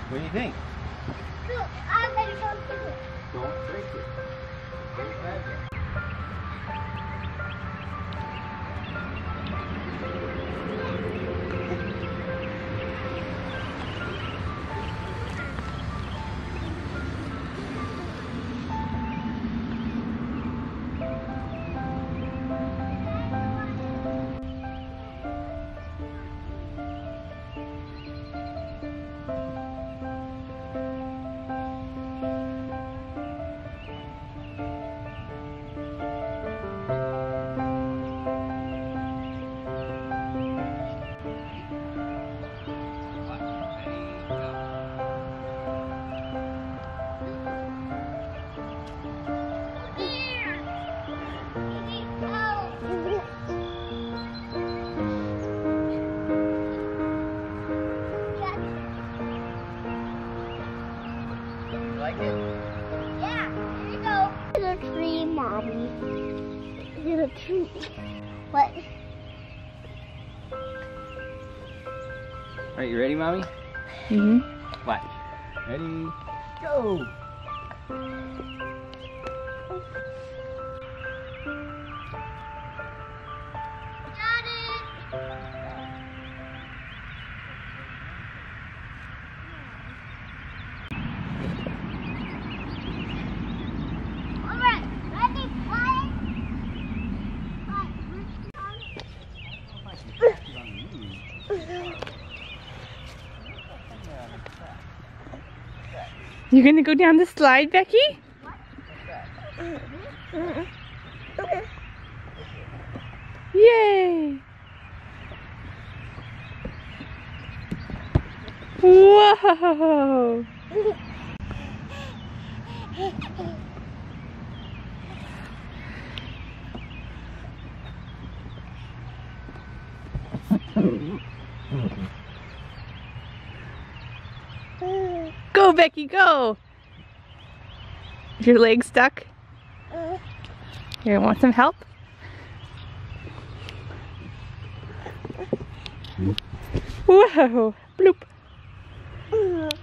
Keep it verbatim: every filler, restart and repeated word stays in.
What do you think? Look, I'm gonna go through it. Don't break it. Don't grab it. Like it? Yeah, here you go. The tree, Mommy. The tree. What? Alright, you ready, Mommy? Mm-hmm. Watch. Ready? Go! Got it! Alright, ready, play? You gonna go down the slide, Becky? Yay! Whoa! Go, Becky, go! Is your leg stuck? You want some help? Whoa! Bloop!